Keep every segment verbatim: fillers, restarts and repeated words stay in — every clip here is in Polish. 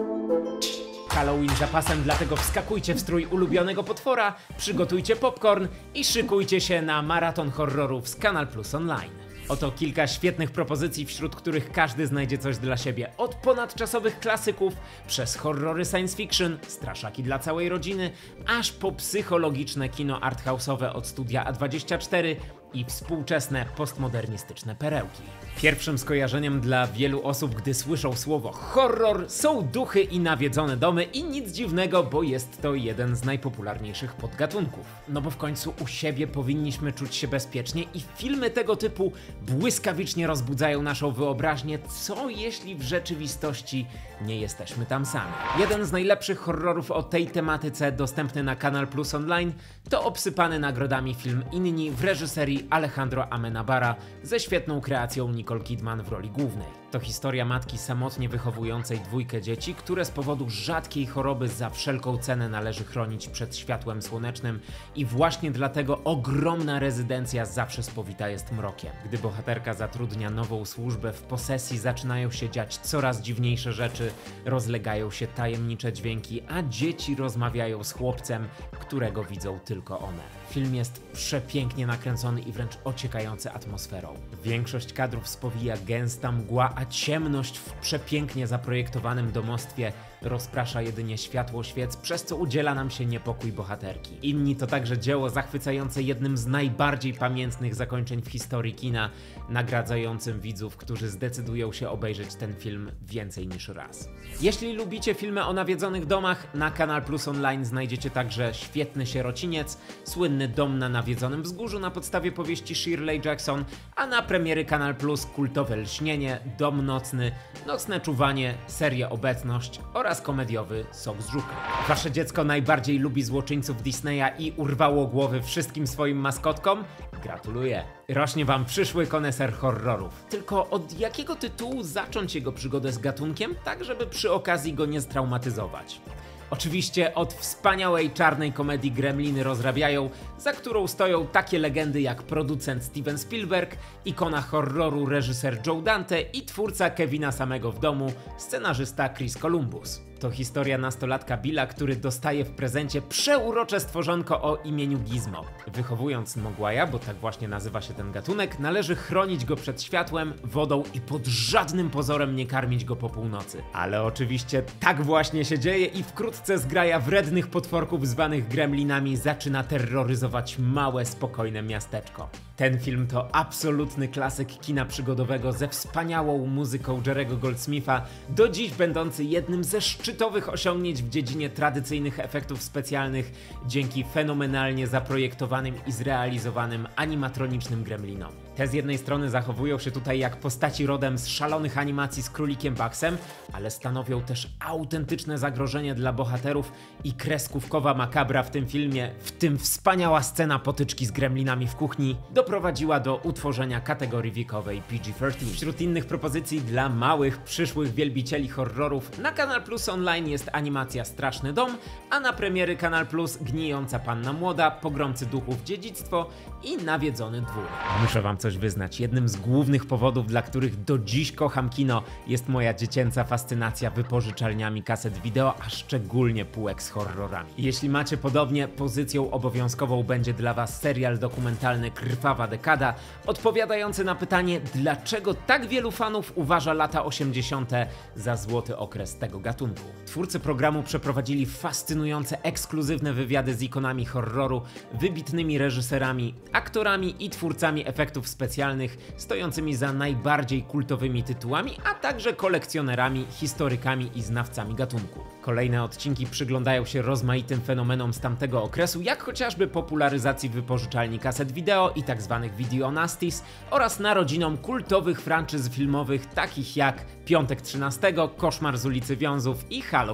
Halloween za pasem, dlatego wskakujcie w strój ulubionego potwora, przygotujcie popcorn i szykujcie się na maraton horrorów z Kanal Plus Online. Oto kilka świetnych propozycji, wśród których każdy znajdzie coś dla siebie. Od ponadczasowych klasyków, przez horrory science fiction, straszaki dla całej rodziny, aż po psychologiczne kino arthouse'owe od studia A dwadzieścia cztery i współczesne, postmodernistyczne perełki. Pierwszym skojarzeniem dla wielu osób, gdy słyszą słowo horror, są duchy i nawiedzone domy i nic dziwnego, bo jest to jeden z najpopularniejszych podgatunków. No bo w końcu u siebie powinniśmy czuć się bezpiecznie i filmy tego typu błyskawicznie rozbudzają naszą wyobraźnię, co jeśli w rzeczywistości nie jesteśmy tam sami. Jeden z najlepszych horrorów o tej tematyce dostępny na Kanal Plus Online to obsypany nagrodami film Inni w reżyserii Alejandro Amenabara ze świetną kreacją Nicole Kidman w roli głównej. To historia matki samotnie wychowującej dwójkę dzieci, które z powodu rzadkiej choroby za wszelką cenę należy chronić przed światłem słonecznym i właśnie dlatego ogromna rezydencja zawsze spowita jest mrokiem. Gdy bohaterka zatrudnia nową służbę, w posesji zaczynają się dziać coraz dziwniejsze rzeczy, rozlegają się tajemnicze dźwięki, a dzieci rozmawiają z chłopcem, którego widzą tylko one. Film jest przepięknie nakręcony i wręcz ociekający atmosferą. Większość kadrów spowija gęsta mgła, a ciemność w przepięknie zaprojektowanym domostwie rozprasza jedynie światło świec, przez co udziela nam się niepokój bohaterki. Inni to także dzieło zachwycające jednym z najbardziej pamiętnych zakończeń w historii kina, nagradzającym widzów, którzy zdecydują się obejrzeć ten film więcej niż raz. Jeśli lubicie filmy o nawiedzonych domach, na Kanal Plus Online znajdziecie także świetny sierociniec, słynny Dom na nawiedzonym wzgórzu na podstawie powieści Shirley Jackson, a na premiery Kanal Plus kultowe Lśnienie, Dom nocny, Nocne czuwanie, serię Obecność oraz komediowy Sok z żuka. Wasze dziecko najbardziej lubi złoczyńców Disneya i urwało głowy wszystkim swoim maskotkom? Gratuluję! Rośnie wam przyszły koneser horrorów. Tylko od jakiego tytułu zacząć jego przygodę z gatunkiem, tak żeby przy okazji go nie straumatyzować? Oczywiście od wspaniałej czarnej komedii Gremliny rozrabiają, za którą stoją takie legendy jak producent Steven Spielberg, ikona horroru reżyser Joe Dante i twórca Kevina Samego w domu, scenarzysta Chris Columbus. To historia nastolatka Billa, który dostaje w prezencie przeurocze stworzonko o imieniu Gizmo. Wychowując Mogwaja, bo tak właśnie nazywa się ten gatunek, należy chronić go przed światłem, wodą i pod żadnym pozorem nie karmić go po północy. Ale oczywiście tak właśnie się dzieje i wkrótce zgraja wrednych potworków zwanych gremlinami zaczyna terroryzować małe, spokojne miasteczko. Ten film to absolutny klasyk kina przygodowego ze wspaniałą muzyką Jerry'ego Goldsmitha, do dziś będący jednym ze szczytowych osiągnięć w dziedzinie tradycyjnych efektów specjalnych dzięki fenomenalnie zaprojektowanym i zrealizowanym animatronicznym gremlinom. Te z jednej strony zachowują się tutaj jak postaci rodem z szalonych animacji z Królikiem Bugsem, ale stanowią też autentyczne zagrożenie dla bohaterów i kreskówkowa makabra w tym filmie, w tym wspaniała scena potyczki z gremlinami w kuchni, doprowadziła do utworzenia kategorii wiekowej P G trzynaście. Wśród innych propozycji dla małych, przyszłych wielbicieli horrorów na Kanal Plus Online jest animacja Straszny Dom, a na premiery Kanal Plus Gnijąca Panna Młoda, Pogromcy Duchów Dziedzictwo i Nawiedzony Dwór. Muszę wam coś wyznać. Jednym z głównych powodów, dla których do dziś kocham kino, jest moja dziecięca fascynacja wypożyczalniami kaset wideo, a szczególnie półek z horrorami. Jeśli macie podobnie, pozycją obowiązkową będzie dla was serial dokumentalny Krwawa dekada, odpowiadający na pytanie, dlaczego tak wielu fanów uważa lata osiemdziesiąte za złoty okres tego gatunku. Twórcy programu przeprowadzili fascynujące, ekskluzywne wywiady z ikonami horroru, wybitnymi reżyserami, aktorami i twórcami efektów specjalnych stojącymi za najbardziej kultowymi tytułami, a także kolekcjonerami, historykami i znawcami gatunku. Kolejne odcinki przyglądają się rozmaitym fenomenom z tamtego okresu, jak chociażby popularyzacji wypożyczalni kaset wideo i tzw. video nasties oraz narodzinom kultowych franczyz filmowych takich jak Piątek trzynastego, Koszmar z ulicy Wiązów i Halloween.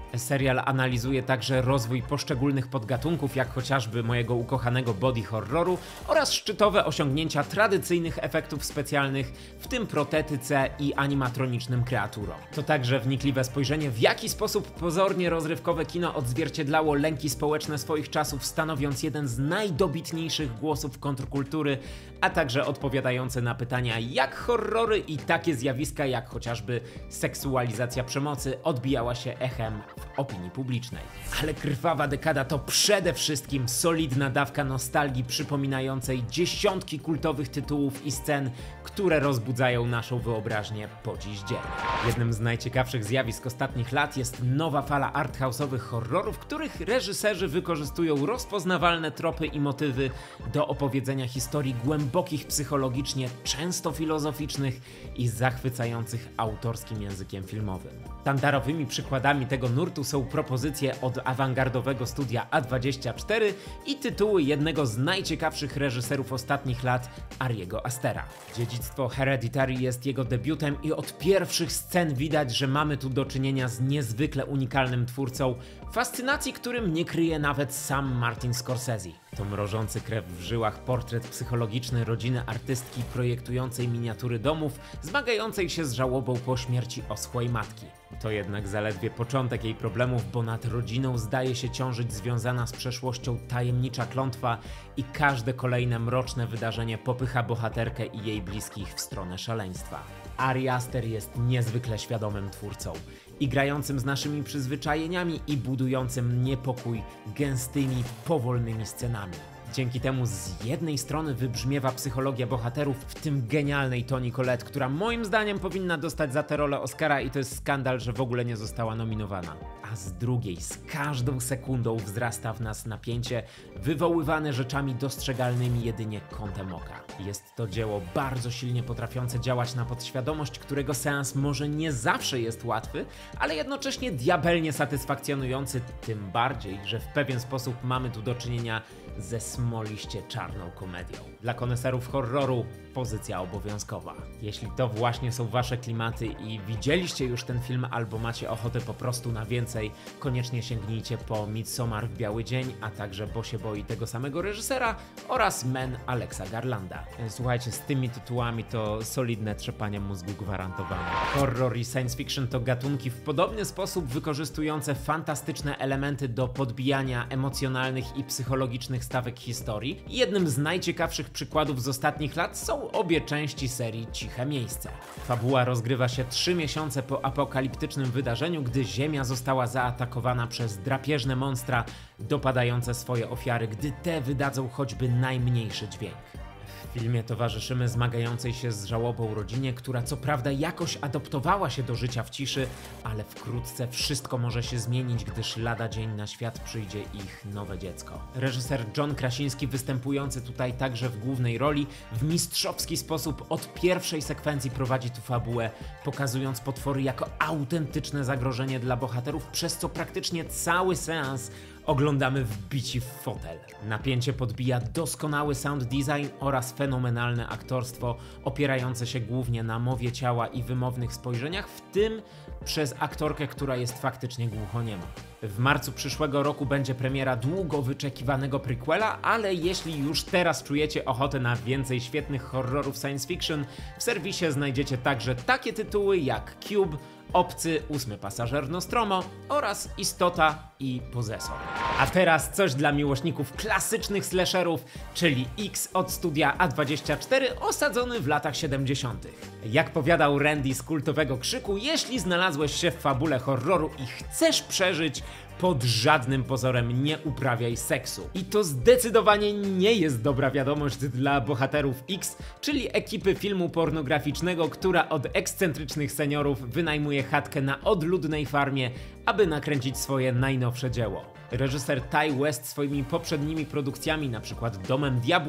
Serial analizuje także rozwój poszczególnych podgatunków, jak chociażby mojego ukochanego body horroru oraz szczytowe osiągnięcia tradycyjnych efektów specjalnych, w tym protetyce i animatronicznym kreaturom. To także wnikliwe spojrzenie, w jaki sposób pozornie rozrywkowe kino odzwierciedlało lęki społeczne swoich czasów, stanowiąc jeden z najdobitniejszych głosów kontrkultury, a także odpowiadające na pytania, jak horrory i takie zjawiska jak chociażby seksualizacja przemocy odbijała się echem w opinii publicznej. Ale Krwawa dekada to przede wszystkim solidna dawka nostalgii przypominającej dziesiątki kultowych tytułów i scen, które rozbudzają naszą wyobraźnię po dziś dzień. Jednym z najciekawszych zjawisk ostatnich lat jest nowa fala arthouse'owych horrorów, których reżyserzy wykorzystują rozpoznawalne tropy i motywy do opowiedzenia historii głębokich psychologicznie, często filozoficznych i zachwycających autorskim językiem filmowym. Sztandarowymi przykładami tego nurtu są propozycje od awangardowego studia A dwadzieścia cztery i tytuły jednego z najciekawszych reżyserów ostatnich lat, Ariego Astera. Dziedzictwo Hereditary jest jego debiutem i od pierwszych scen widać, że mamy tu do czynienia z niezwykle unikalnym twórcą, fascynacji którym nie kryje nawet sam Martin Scorsese. To mrożący krew w żyłach portret psychologiczny rodziny artystki projektującej miniatury domów, zmagającej się z żałobą po śmierci oschłej matki. To jednak zaledwie początek jej problemów, bo nad rodziną zdaje się ciążyć związana z przeszłością tajemnicza klątwa i każde kolejne mroczne wydarzenie popycha bohaterkę i jej bliskich w stronę szaleństwa. Ari Aster jest niezwykle świadomym twórcą i grającym z naszymi przyzwyczajeniami i budującym niepokój gęstymi, powolnymi scenami. Dzięki temu z jednej strony wybrzmiewa psychologia bohaterów, w tym genialnej Toni Collette, która moim zdaniem powinna dostać za tę rolę Oscara i to jest skandal, że w ogóle nie została nominowana. A z drugiej, z każdą sekundą wzrasta w nas napięcie, wywoływane rzeczami dostrzegalnymi jedynie kątem oka. Jest to dzieło bardzo silnie potrafiące działać na podświadomość, którego seans może nie zawsze jest łatwy, ale jednocześnie diabelnie satysfakcjonujący, tym bardziej, że w pewien sposób mamy tu do czynienia ze smoliście czarną komedią. Dla koneserów horroru pozycja obowiązkowa. Jeśli to właśnie są wasze klimaty i widzieliście już ten film albo macie ochotę po prostu na więcej, koniecznie sięgnijcie po Midsommar w biały dzień, a także Bo się boi tego samego reżysera oraz Men Alexa Garlanda. Słuchajcie, z tymi tytułami to solidne trzepanie mózgu gwarantowane. Horror i science fiction to gatunki w podobny sposób wykorzystujące fantastyczne elementy do podbijania emocjonalnych i psychologicznych stawek historii. Jednym z najciekawszych przykładów z ostatnich lat są obie części serii Ciche Miejsce. Fabuła rozgrywa się trzy miesiące po apokaliptycznym wydarzeniu, gdy Ziemia została zaatakowana przez drapieżne monstra dopadające swoje ofiary, gdy te wydadzą choćby najmniejszy dźwięk. W filmie towarzyszymy zmagającej się z żałobą rodzinie, która co prawda jakoś adoptowała się do życia w ciszy, ale wkrótce wszystko może się zmienić, gdyż lada dzień na świat przyjdzie ich nowe dziecko. Reżyser John Krasiński, występujący tutaj także w głównej roli, w mistrzowski sposób od pierwszej sekwencji prowadzi tu fabułę, pokazując potwory jako autentyczne zagrożenie dla bohaterów, przez co praktycznie cały seans oglądamy wbici w fotel. Napięcie podbija doskonały sound design oraz fenomenalne aktorstwo opierające się głównie na mowie ciała i wymownych spojrzeniach, w tym przez aktorkę, która jest faktycznie głuchoniema. W marcu przyszłego roku będzie premiera długo wyczekiwanego prequela, ale jeśli już teraz czujecie ochotę na więcej świetnych horrorów science fiction, w serwisie znajdziecie także takie tytuły jak Cube, Obcy, Ósmy Pasażer Nostromo oraz Istota i Possessor. A teraz coś dla miłośników klasycznych slasherów, czyli X od studia A dwadzieścia cztery, osadzony w latach siedemdziesiątych. Jak powiadał Randy z kultowego Krzyku, jeśli znalazłeś się w fabule horroru i chcesz przeżyć, pod żadnym pozorem nie uprawiaj seksu. I to zdecydowanie nie jest dobra wiadomość dla bohaterów X, czyli ekipy filmu pornograficznego, która od ekscentrycznych seniorów wynajmuje chatkę na odludnej farmie, aby nakręcić swoje najnowsze dzieło. Reżyser Ty West swoimi poprzednimi produkcjami, np. Domem Diabła,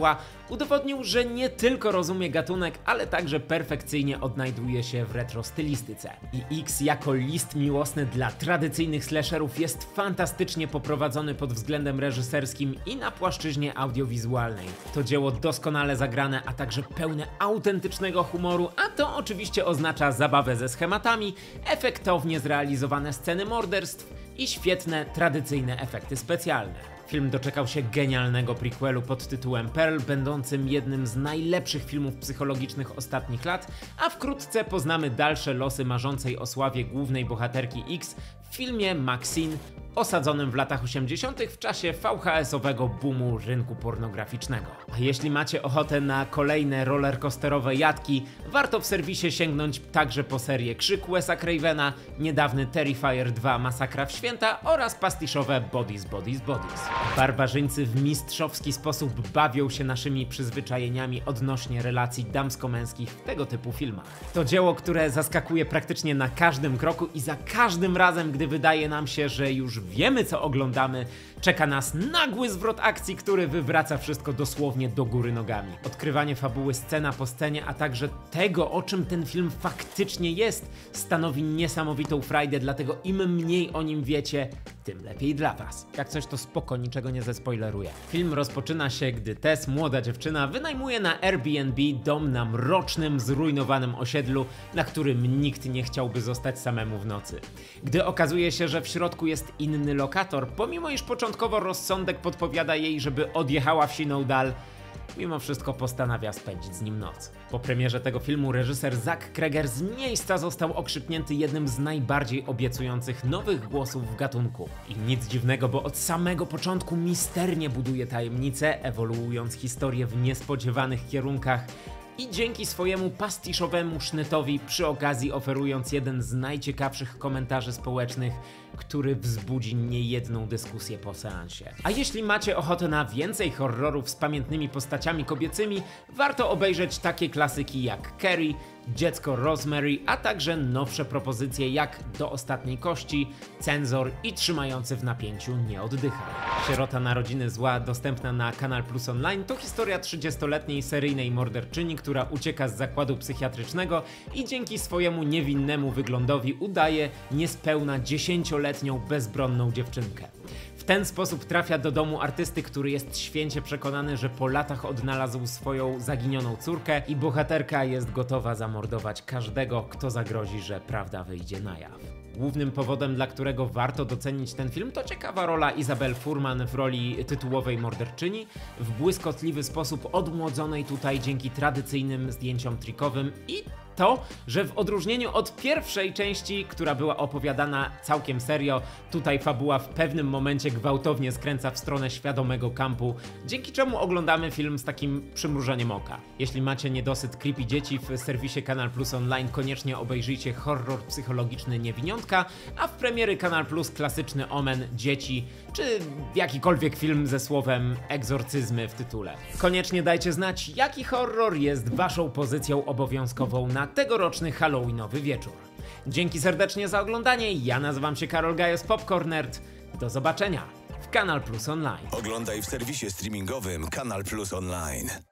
udowodnił, że nie tylko rozumie gatunek, ale także perfekcyjnie odnajduje się w retro stylistyce. I X jako list miłosny dla tradycyjnych slasherów jest fantastycznie poprowadzony pod względem reżyserskim i na płaszczyźnie audiowizualnej. To dzieło doskonale zagrane, a także pełne autentycznego humoru, a to oczywiście oznacza zabawę ze schematami, efektownie zrealizowane sceny morderstw i świetne, tradycyjne efekty specjalne. Film doczekał się genialnego prequelu pod tytułem Pearl, będącym jednym z najlepszych filmów psychologicznych ostatnich lat, a wkrótce poznamy dalsze losy marzącej o sławie głównej bohaterki X w filmie Maxine, osadzonym w latach osiemdziesiątych w czasie V H S-owego boomu rynku pornograficznego. A jeśli macie ochotę na kolejne rollercoasterowe jatki, warto w serwisie sięgnąć także po serię Krzyk Wesa Cravena, niedawny Terrifier dwa Masakra w święta oraz pastiszowe Bodies, Bodies, Bodies. Barbarzyńcy w mistrzowski sposób bawią się naszymi przyzwyczajeniami odnośnie relacji damsko-męskich w tego typu filmach. To dzieło, które zaskakuje praktycznie na każdym kroku i za każdym razem, gdy wydaje nam się, że już wiemy, co oglądamy, czeka nas nagły zwrot akcji, który wywraca wszystko dosłownie do góry nogami. Odkrywanie fabuły scena po scenie, a także tego, o czym ten film faktycznie jest, stanowi niesamowitą frajdę, dlatego im mniej o nim wiecie, tym lepiej dla was. Jak coś, to spoko, niczego nie zespoileruję. Film rozpoczyna się, gdy Tess, młoda dziewczyna, wynajmuje na Airbnb dom na mrocznym, zrujnowanym osiedlu, na którym nikt nie chciałby zostać samemu w nocy. Gdy okazuje się, że w środku jest inny lokator, pomimo iż początkowo rozsądek podpowiada jej, żeby odjechała w siną dal, mimo wszystko postanawia spędzić z nim noc. Po premierze tego filmu reżyser Zach Cregger z miejsca został okrzyknięty jednym z najbardziej obiecujących nowych głosów w gatunku. I nic dziwnego, bo od samego początku misternie buduje tajemnicę, ewoluując historię w niespodziewanych kierunkach i dzięki swojemu pastiszowemu sznytowi przy okazji oferując jeden z najciekawszych komentarzy społecznych, który wzbudzi niejedną dyskusję po seansie. A jeśli macie ochotę na więcej horrorów z pamiętnymi postaciami kobiecymi, warto obejrzeć takie klasyki jak Carrie, Dziecko Rosemary, a także nowsze propozycje jak Do ostatniej kości, Cenzor i Trzymający w napięciu Nie oddychaj. Sierota narodziny zła, dostępna na Kanal Plus Online, to historia trzydziestoletniej seryjnej morderczyni, która ucieka z zakładu psychiatrycznego i dzięki swojemu niewinnemu wyglądowi udaje niespełna dziesięcioletnią bezbronną dziewczynkę. W ten sposób trafia do domu artysty, który jest święcie przekonany, że po latach odnalazł swoją zaginioną córkę i bohaterka jest gotowa zamordować każdego, kto zagrozi, że prawda wyjdzie na jaw. Głównym powodem, dla którego warto docenić ten film, to ciekawa rola Isabelle Fuhrman w roli tytułowej morderczyni, w błyskotliwy sposób odmłodzonej tutaj dzięki tradycyjnym zdjęciom trikowym i to, że w odróżnieniu od pierwszej części, która była opowiadana całkiem serio, tutaj fabuła w pewnym momencie gwałtownie skręca w stronę świadomego kampu, dzięki czemu oglądamy film z takim przymrużeniem oka. Jeśli macie niedosyt creepy dzieci, w serwisie Kanal Plus Online koniecznie obejrzyjcie horror psychologiczny Niewiniątka, a w premiery Kanal Plus klasyczny Omen, Dzieci, czy jakikolwiek film ze słowem egzorcyzmy w tytule. Koniecznie dajcie znać, jaki horror jest waszą pozycją obowiązkową na tegoroczny halloweenowy wieczór. Dzięki serdecznie za oglądanie, ja nazywam się Karol Gajos Popcorn Nerd. Do zobaczenia w Kanal Plus Online. Oglądaj w serwisie streamingowym Kanal Plus Online.